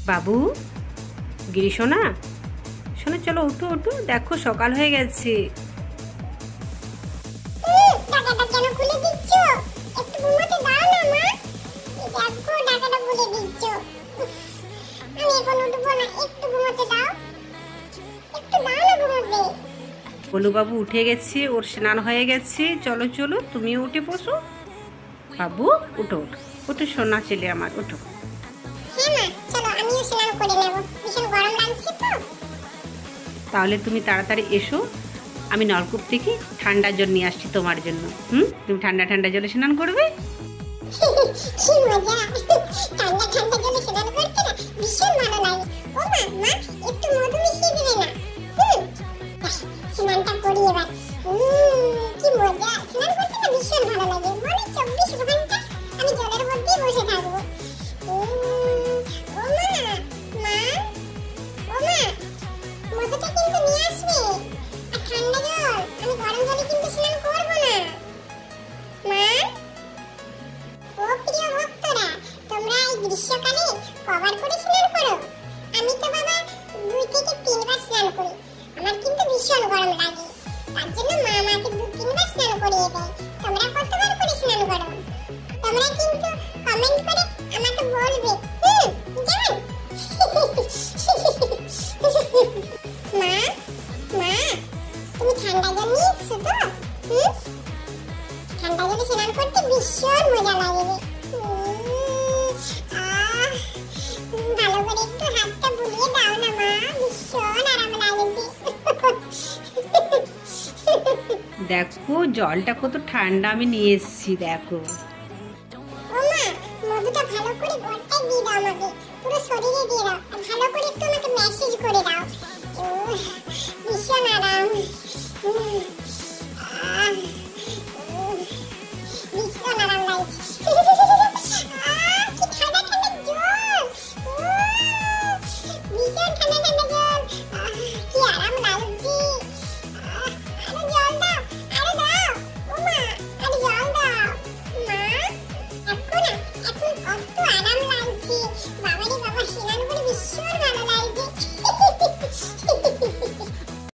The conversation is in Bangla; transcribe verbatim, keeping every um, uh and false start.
বাবু, গিরি সোনা, শোনো চলো উঠো উঠো, দেখো সকাল হয়ে গেছে। বলু বাবু উঠে গেছে, ওর স্নান হয়ে গেছে, চলো চলো তুমিও উঠে বসো। বাবু উঠো উঠো উঠো, সোনা ছেলে আমার, উঠো। তাহলে তুমি তাড়াতাড়ি এসো, আমি নলকূপ থেকে ঠান্ডা জল নিয়ে আসছি তোমার জন্য। হুম, তুমি ঠান্ডা ঠান্ডা জলে স্নান করবে। গ্রীষ্মকালে কবার করে স্নান করো? আমি তো বাবা দুই থেকে তিনবার স্নান করি। আমার কিন্তু ভীষণ গরম লাগে, তার জন্য মা আমাকে দু তিনবার স্নান করিয়ে দেয়। তোমরা কতবার করে স্নান করো? তোমরা কিন্তু কমেন্ট করে আমাকে বলবে। হুম, জান। মা মা তুমি ঠান্ডা জল নিয়ে এসছো তো? হুম, ঠান্ডা জলে স্নান করতে ভীষণ মজা লাগে। দেখো জলটা কত ঠান্ডা আমি নিয়ে এসেছি, দেখো। ওমা, মধুটা ভালো করে গড়টাই দিয়ে দাও আমাকে, পুরো শরীরে দিয়ে দাও, আর ভালো করে একটু আমাকে ম্যাসেজ করে দাও। ভীষণ আরাম।